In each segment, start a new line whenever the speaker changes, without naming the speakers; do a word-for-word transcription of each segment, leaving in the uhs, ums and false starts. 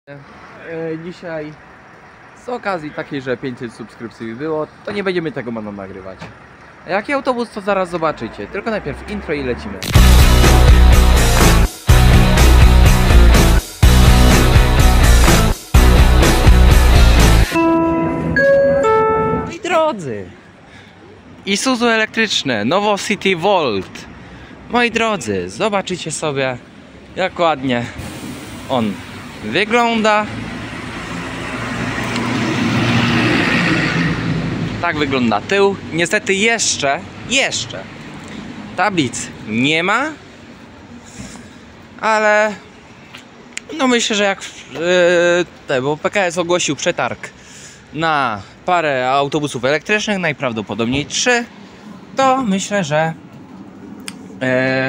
E, Dzisiaj z okazji takiej, że pięćset subskrypcji było, to nie będziemy tego mano nagrywać. A jaki autobus, to zaraz zobaczycie. Tylko najpierw intro i lecimy. Moi drodzy, Isuzu elektryczne, Nowo City Volt. Moi drodzy, zobaczycie sobie, jak ładnie on wygląda. Tak wygląda tył. Niestety jeszcze, jeszcze tablic nie ma, ale no myślę, że jak yy, te, bo P K S ogłosił przetarg na parę autobusów elektrycznych, najprawdopodobniej trzy, to myślę, że yy,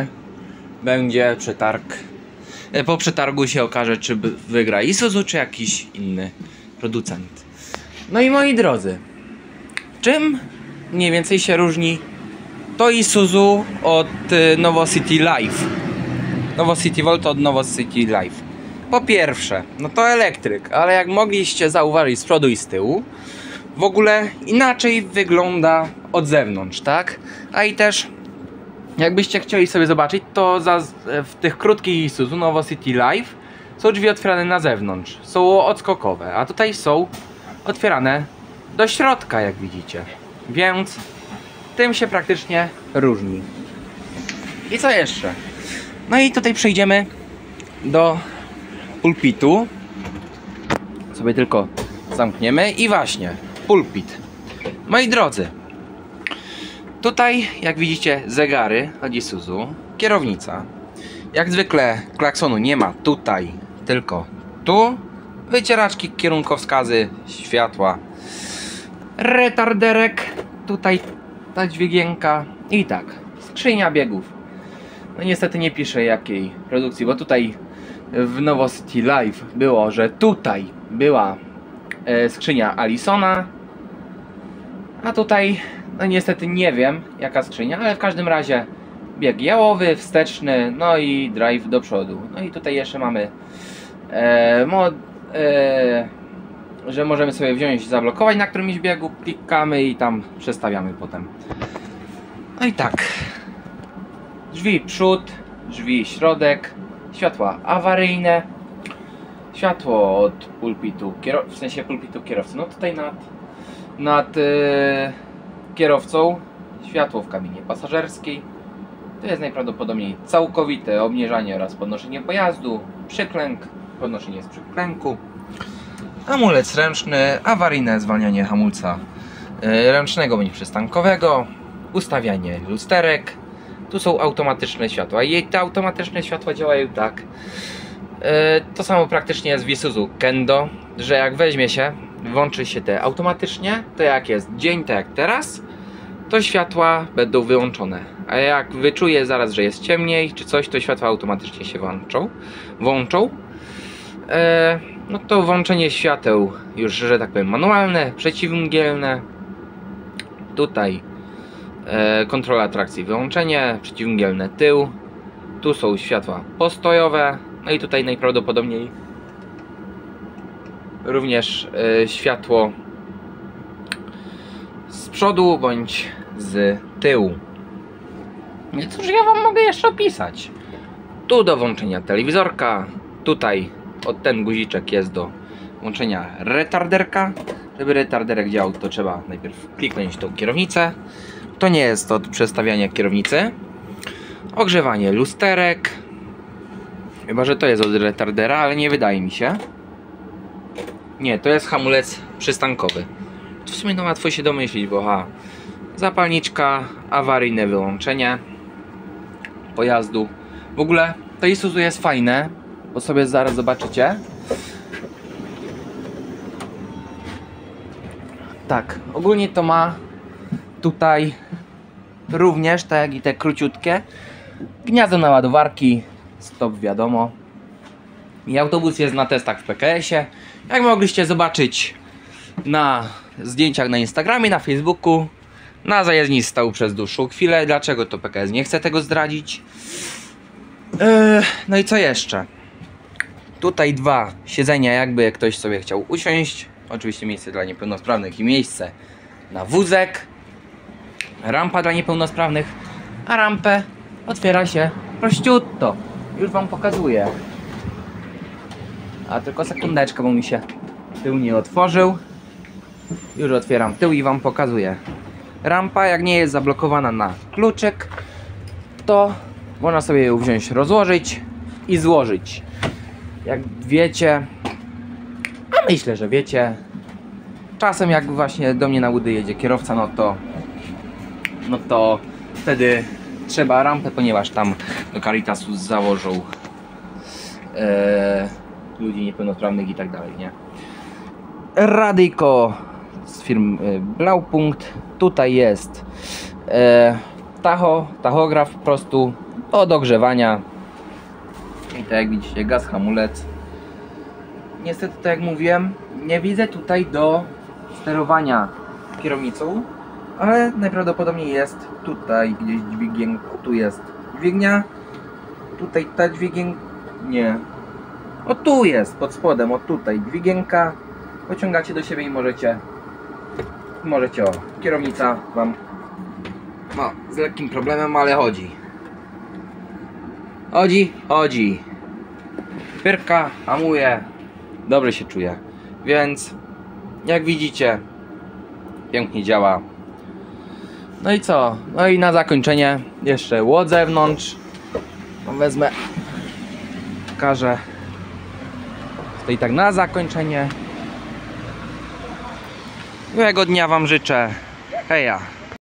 będzie przetarg. Po przetargu się okaże, czy wygra Isuzu, czy jakiś inny producent. No i moi drodzy, czym mniej więcej się różni to Isuzu od Nowo City Life? Nowo City Volt od Nowo City Life. Po pierwsze, no to elektryk, ale jak mogliście zauważyć z przodu i z tyłu, w ogóle inaczej wygląda od zewnątrz, tak? A i też jakbyście chcieli sobie zobaczyć, to za, w tych krótkich Isuzu Nowo City Life są drzwi otwierane na zewnątrz, są odskokowe, a tutaj są otwierane do środka, jak widzicie, więc tym się praktycznie różni. I co jeszcze? No i tutaj przejdziemy do pulpitu, sobie tylko zamkniemy i właśnie, pulpit. Moi drodzy, tutaj, jak widzicie, zegary od Isuzu, kierownica. Jak zwykle klaksonu nie ma tutaj, tylko tu. Wycieraczki, kierunkowskazy, światła. Retarderek, tutaj ta dźwigienka i tak, skrzynia biegów. No niestety nie piszę jakiej produkcji, bo tutaj w Nowo City Life było, że tutaj była e, skrzynia Allisona, a tutaj no niestety nie wiem jaka skrzynia, ale w każdym razie bieg jałowy, wsteczny, no i drive do przodu. No i tutaj jeszcze mamy e, mod, e, że możemy sobie wziąć i zablokować na którymś biegu, klikamy i tam przestawiamy potem. No i tak, drzwi przód, drzwi środek, światła awaryjne, światło od pulpitu, w sensie pulpitu kierowcy, no tutaj nad, nad e, kierowcą, światło w kabinie pasażerskiej. To jest najprawdopodobniej całkowite obniżanie oraz podnoszenie pojazdu, przyklęk, podnoszenie z przyklęku, hamulec ręczny, awaryjne zwalnianie hamulca yy, ręcznego bądź przystankowego, ustawianie lusterek. Tu są automatyczne światła i te automatyczne światła działają tak. Yy, to samo praktycznie jest w Isuzu Kendo, że jak weźmie się, włączy się te automatycznie, to jak jest dzień, tak jak teraz, to światła będą wyłączone. A jak wyczuje zaraz, że jest ciemniej czy coś, to światła automatycznie się włączą. włączą. E, no to włączenie świateł już, że tak powiem, manualne, przeciwmgielne. Tutaj e, kontrola trakcji, wyłączenie, przeciwmgielne tył. Tu są światła postojowe. No i tutaj najprawdopodobniej również e, światło z przodu bądź z tyłu. I cóż ja wam mogę jeszcze opisać? Tu do włączenia telewizorka, tutaj od ten guziczek jest do włączenia retarderka. Żeby retarderek działał, to trzeba najpierw kliknąć tą kierownicę. To nie jest od przestawiania kierownicy. Ogrzewanie lusterek. Chyba że to jest od retardera, ale nie wydaje mi się. Nie, to jest hamulec przystankowy. W sumie no łatwo się domyślić, bo ha, zapalniczka, awaryjne wyłączenie pojazdu. W ogóle to Isuzu jest fajne, bo sobie zaraz zobaczycie. Tak, ogólnie to ma tutaj również, tak jak i te króciutkie, gniazdo na ładowarki, stop wiadomo. I autobus jest na testach w P K S-ie. Jak mogliście zobaczyć na zdjęciach na Instagramie, na Facebooku, na zajezdni stał przez dłuższą chwilę. Dlaczego to P K S nie chce tego zdradzić? Yy, no i co jeszcze? Tutaj dwa siedzenia, jakby ktoś sobie chciał usiąść. Oczywiście miejsce dla niepełnosprawnych i miejsce na wózek. Rampa dla niepełnosprawnych, a rampę otwiera się prościutto. Już wam pokazuję. A tylko sekundeczkę, bo mi się tył nie otworzył. Już otwieram tył i wam pokazuję. Rampa, jak nie jest zablokowana na kluczyk, to można sobie ją wziąć, rozłożyć i złożyć. Jak wiecie, a myślę, że wiecie, czasem jak właśnie do mnie na łudy jedzie kierowca, no to no to wtedy trzeba rampę, ponieważ tam do Caritasu założą e, ludzi niepełnosprawnych i tak dalej, nie? Radyjko z firmy Blaupunkt. Tutaj jest e, tacho, tachograf po prostu do dogrzewania. I tak jak widzicie, gaz, hamulec. Niestety, tak jak mówiłem, nie widzę tutaj do sterowania kierownicą, ale najprawdopodobniej jest tutaj gdzieś dźwigienka. Tu jest dźwignia. Tutaj ta dźwigienka. Nie. O tu jest, pod spodem, o tutaj dźwigienka. Pociągacie do siebie i możecie Możecie, o, kierownica wam no, z lekkim problemem, ale chodzi. Chodzi, chodzi. Pyrka, hamuje. Dobrze się czuje. Więc jak widzicie, pięknie działa. No i co? No i na zakończenie jeszcze łód zewnątrz. Wezmę, pokażę. To i tak na zakończenie. Miłego dnia wam życzę. Heja.